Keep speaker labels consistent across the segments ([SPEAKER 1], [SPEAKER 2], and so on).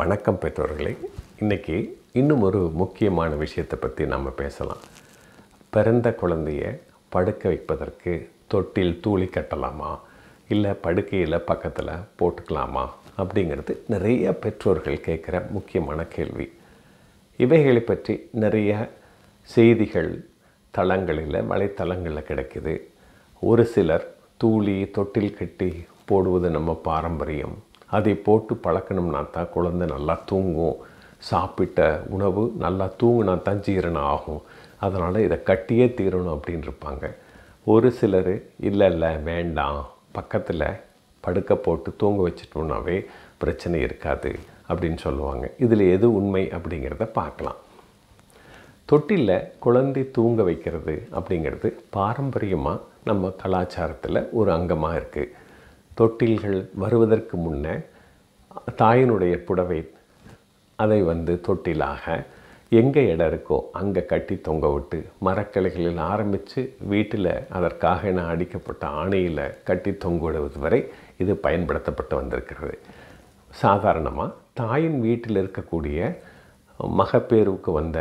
[SPEAKER 1] வணக்கம் பெற்றோர்களே. இன்றைக்கி இன்னும் ஒரு முக்கியமான விஷயத்தை பற்றி நம்ம பேசலாம். பிறந்த குழந்தைய படுக்க வைப்பதற்கு தொட்டில் தூளி கட்டலாமா, இல்லை படுக்கையில் பக்கத்தில் போட்டுக்கலாமா அப்படிங்கிறது நிறைய பெற்றோர்கள் கேட்குற முக்கியமான கேள்வி. இவைகளை பற்றி நிறைய செய்திகள் தளங்களில் வலைத்தளங்களில் கிடைக்குது. ஒரு சிலர் தூளி தொட்டில் கட்டி போடுவது நம்ம பாரம்பரியம், அதை போட்டு பழக்கணும்னா தான் குழந்தை நல்லா தூங்கும், சாப்பிட்ட உணவு நல்லா தூங்கினா தான் ஜீரணம் ஆகும், அதனால் இதை கட்டியே தீரணும் அப்படின்னு இருப்பாங்க. ஒரு சிலர் இல்லை வேண்டாம், பக்கத்தில் படுக்க போட்டு தூங்க வச்சிட்டோம்னாவே பிரச்சனை இருக்காது அப்படின்னு சொல்லுவாங்க. இதில் எது உண்மை அப்படிங்கிறத பார்க்கலாம். தொட்டிலில் குழந்தை தூங்க வைக்கிறது அப்படிங்கிறது பாரம்பரியமாக நம்ம கலாச்சாரத்தில் ஒரு அங்கமாக இருக்குது. தொட்டில்கள் வருவதற்கு முன்னே தாயினுடைய புடவை அதை தொட்டிலாக எங்கே இடம் இருக்கோ அங்கே கட்டி தொங்க விட்டு மரக்கிளைகளில் ஆரம்பித்து வீட்டில் அதற்காக என அடிக்கப்பட்ட ஆணையில் கட்டி தொங்க விடுவது வரை இது பயன்படுத்தப்பட்டு வந்திருக்கிறது. சாதாரணமாக தாயின் வீட்டில் இருக்கக்கூடிய மகப்பேறுக்கு வந்த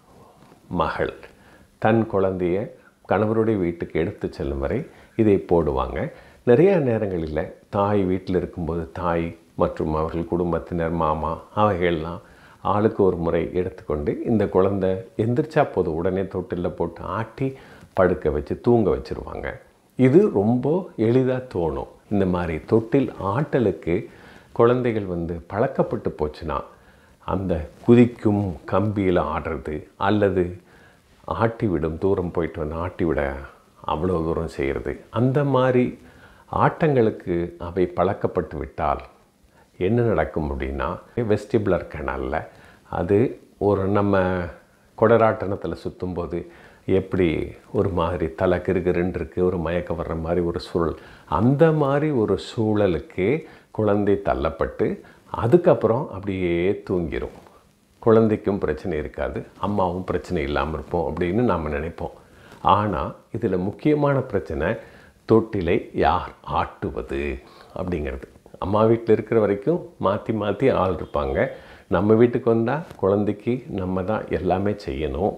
[SPEAKER 1] மகள் தன் குழந்தைய கணவருடைய வீட்டுக்கு எடுத்து செல்லும் வரை இதை போடுவாங்க. நிறைய நேரங்களில் தாய் வீட்டில் இருக்கும்போது தாய் மற்றும் அவர்கள் குடும்பத்தினர் மாமா அவைகள்லாம் ஆளுக்கு ஒரு முறை எடுத்துக்கொண்டு இந்த குழந்தை எந்திரிச்சா போது உடனே தொட்டிலில் போட்டு ஆட்டி படுக்க வச்சு தூங்க வச்சுருவாங்க. இது ரொம்ப எளிதாக தோணும். இந்த மாதிரி தொட்டில் ஆட்டலுக்கு குழந்தைகள் பழக்கப்பட்டு போச்சுன்னா அந்த குதிக்கும் கம்பியில் ஆடுறது அல்லது ஆட்டி விடும், தூரம் போயிட்டு ஆட்டி விட அவ்வளோ தூரம் செய்கிறது, அந்த மாதிரி ஆட்டங்களுக்கு அவை பழக்கப்பட்டு விட்டால் என்ன நடக்கும் அப்படின்னா, வெஸ்டிபுலர் கெனாலில் அது ஒரு நம்ம கொடராட்டணத்தில் சுற்றும்போது எப்படி ஒரு மாதிரி தலை கிருகிருன்னு இருக்குது, ஒரு மயக்கம் வர்ற மாதிரி ஒரு சூழல், அந்த மாதிரி ஒரு சூழலுக்கு குழந்தை தள்ளப்பட்டு அதுக்கப்புறம் அப்படியே தூங்கிடும். குழந்தைக்கும் பிரச்சனை இருக்காது, அம்மாவும் பிரச்சனை இல்லாமல் இருப்போம் அப்படின்னு நாம் நினைப்போம். ஆனால் இதில் முக்கியமான பிரச்சனை தொட்டிலை யார் ஆட்டுவது அப்படிங்கிறது. அம்மா வீட்டில் இருக்கிற வரைக்கும் மாற்றி மாற்றி ஆள் இருப்பாங்க. நம்ம வீட்டுக்கு வந்தால் குழந்தைக்கு நம்ம தான் எல்லாமே செய்யணும்.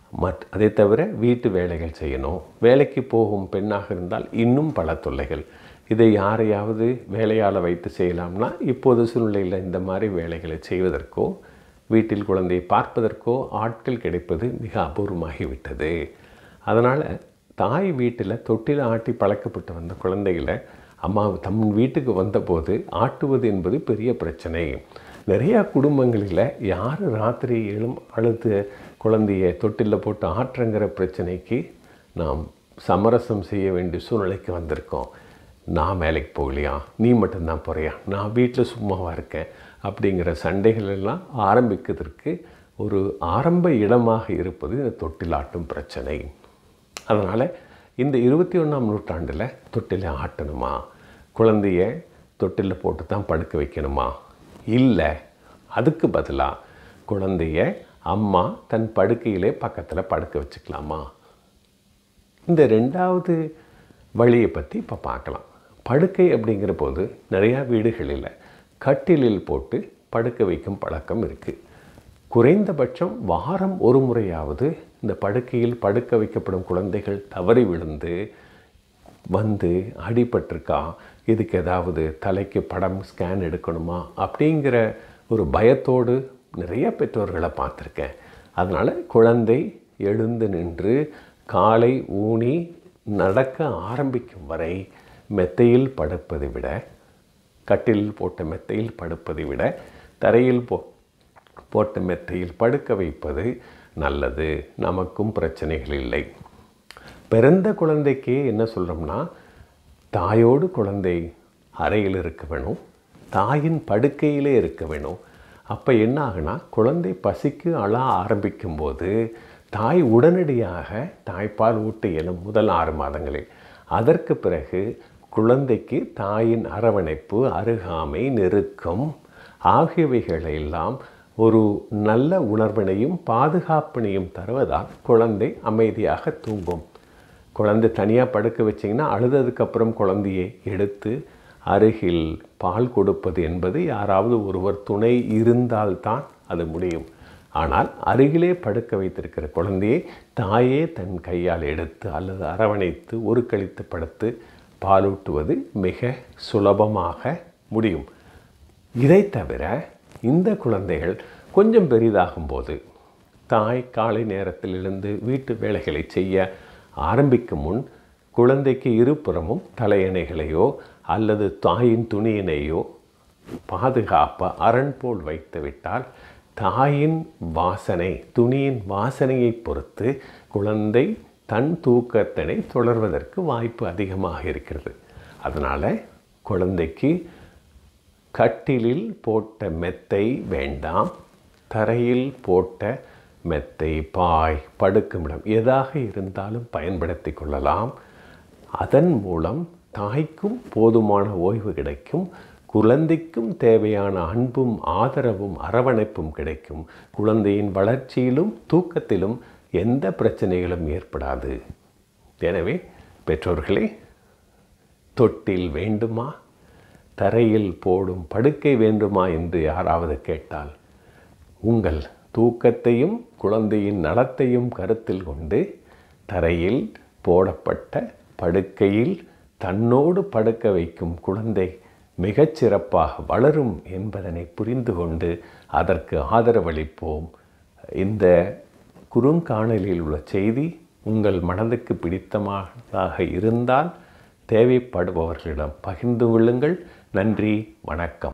[SPEAKER 1] அதை தவிர வீட்டு வேலைகள் செய்யணும். வேலைக்கு போகும் பெண்ணாக இருந்தால் இன்னும் பல தொல்லைகள். இதை யாரையாவது வேலையால் வைத்து செய்யலாம்னா இப்போது சூழ்நிலையில் இந்த மாதிரி வேலைகளை செய்வதற்கோ வீட்டில் குழந்தையை பார்ப்பதற்கோ ஆட்கள் கிடைப்பது மிக அபூர்வமாகிவிட்டது. அதனால் தாய் வீட்டில் தொட்டில் ஆட்டி பழக்கப்பட்டு வந்த குழந்தைகளை அம்மா தம் வீட்டுக்கு வந்தபோது ஆட்டுவது என்பது பெரிய பிரச்சனை. நிறையா குடும்பங்களில் யார் ராத்திரி அழுது குழந்தைய தொட்டிலில் போட்டு ஆற்றுங்கிற பிரச்சனைக்கு நாம் சமரசம் செய்ய வேண்டிய சூழ்நிலைக்கு வந்திருக்கோம். நான் வேலைக்கு போகலையா, நீ மட்டும்தான் போகிறியா, நான் வீட்டில் சும்மாவாக இருக்கேன் அப்படிங்கிற சண்டைகள் எல்லாம் ஆரம்பிக்கிறதுக்கு ஒரு ஆரம்ப இடமாக இருப்பது இந்த தொட்டிலாட்டும் பிரச்சனை. அதனால் இந்த 21ஆம் நூற்றாண்டில் தொட்டிலை ஆட்டணுமா, குழந்தைய தொட்டிலில் போட்டு தான் படுக்க வைக்கணுமா, இல்லை அதுக்கு பதிலாக குழந்தைய அம்மா தன் படுக்கையிலே பக்கத்தில் படுக்க வச்சுக்கலாமா? இந்த ரெண்டாவது வழியை பற்றி இப்போ பார்க்கலாம். படுக்கை அப்படிங்கிற போது நிறையா வீடுகளில் கட்டிலில் போட்டு படுக்க வைக்கும் பழக்கம் இருக்குது. குறைந்தபட்சம் வாரம் ஒரு முறையாவது இந்த படுக்கையில் படுக்க வைக்கப்படும் குழந்தைகள் தவறி விழுந்து அடிபட்டிருக்கா, இதுக்கு ஏதாவது தலைக்கு படம் ஸ்கேன் எடுக்கணுமா அப்படிங்கிற ஒரு பயத்தோடு நிறைய பெற்றோர்களை பார்த்துருக்கேன். அதனால் குழந்தை எழுந்து நின்று காலை ஊனி நடக்க ஆரம்பிக்கும் வரை மெத்தையில் படுப்பதை விட, கட்டிலில் போட்ட மெத்தையில் படுப்பதை விட தரையில் போட்ட மெத்தையில் படுக்க வைப்பது நல்லது. நமக்கும் பிரச்சனைகள் இல்லை. பிறந்த குழந்தைக்கே என்ன சொல்கிறோம்னா, தாயோடு குழந்தை அறையில் இருக்க வேணும், தாயின் படுக்கையிலே இருக்க வேணும். அப்போ என்ன ஆகுனா, குழந்தை பசிக்கு அழ ஆரம்பிக்கும்போது தாய் உடனடியாக தாய்ப்பால் ஊட்ட இயலும் முதல் 6 மாதங்களில். அதற்கு பிறகு குழந்தைக்கு தாயின் அரவணைப்பு, அருகாமை, நெருக்கம் ஆகியவைகளெல்லாம் ஒரு நல்ல உணர்வினையும் பாதுகாப்பினையும் தருவதால் குழந்தை அமைதியாக தூங்கும். குழந்தை தனியாக படுக்க வச்சிங்கன்னா அழுததுக்கப்புறம் குழந்தையை எடுத்து அருகில் பால் கொடுப்பது என்பது யாராவது ஒருவர் துணை இருந்தால்தான் அது முடியும். ஆனால் அருகிலே படுக்க வைத்திருக்கிற குழந்தையை தாயே தன் கையால் எடுத்து அல்லது அரவணைத்து ஒரு கழித்து படுத்து பாலூட்டுவது மிக சுலபமாக முடியும். இதை தவிர இந்த குழந்தைகள் கொஞ்சம் பெரிதாகும்போது தாய் காலை நேரத்தில் எழுந்து வீட்டு வேலைகளை செய்ய ஆரம்பிக்கும் முன் குழந்தைக்கு இருபுறமும் தலையணைகளையோ அல்லது தாயின் துணியினையோ பாதுகாப்பாக அரண் போல் வைத்து விட்டால் தாயின் வாசனை, துணியின் வாசனையை பொறுத்து குழந்தை தன் தூக்கத்தினை தொடர்வதற்கு வாய்ப்பு அதிகமாக இருக்கிறது. அதனால் குழந்தைக்கு கட்டிலில் போட்ட மெத்தை வேண்டாம். தரையில் போட்ட மெத்தை, பாய், படுக்குமிடம் எதாக இருந்தாலும் பயன்படுத்தி கொள்ளலாம். அதன் மூலம் தாய்க்கும் போதுமான ஓய்வு கிடைக்கும், குழந்தைக்கும் தேவையான அன்பும் ஆதரவும் அரவணைப்பும் கிடைக்கும். குழந்தையின் வளர்ச்சியிலும் தூக்கத்திலும் எந்த பிரச்சனைகளும் ஏற்படாது. எனவே பெற்றோர்களே, தொட்டில் வேண்டுமா, தரையில் போடும் படுக்கை வேண்டுமா என்று யாராவது கேட்டால் உங்கள் தூக்கத்தையும் குழந்தையின் நலத்தையும் கருத்தில் கொண்டு தரையில் போடப்பட்ட படுக்கையில் தன்னோடு படுக்க வைக்கும் குழந்தை மிகச்சிறப்பாக வளரும் என்பதனை புரிந்து கொண்டு அதற்கு ஆதரவளிப்போம். இந்த குறுங்காணலில் உள்ள செய்தி உங்கள் மனதுக்கு பிடித்தமாக இருந்தால் தேவைப்படுபவர்களிடம் பகிர்ந்து கொள்ளுங்கள். நன்றி, வணக்கம்.